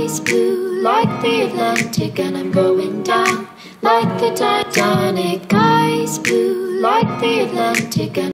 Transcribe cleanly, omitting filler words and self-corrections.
sky's blue like the Atlantic, and I'm going down like the Titanic. Sky's blue like the Atlantic, and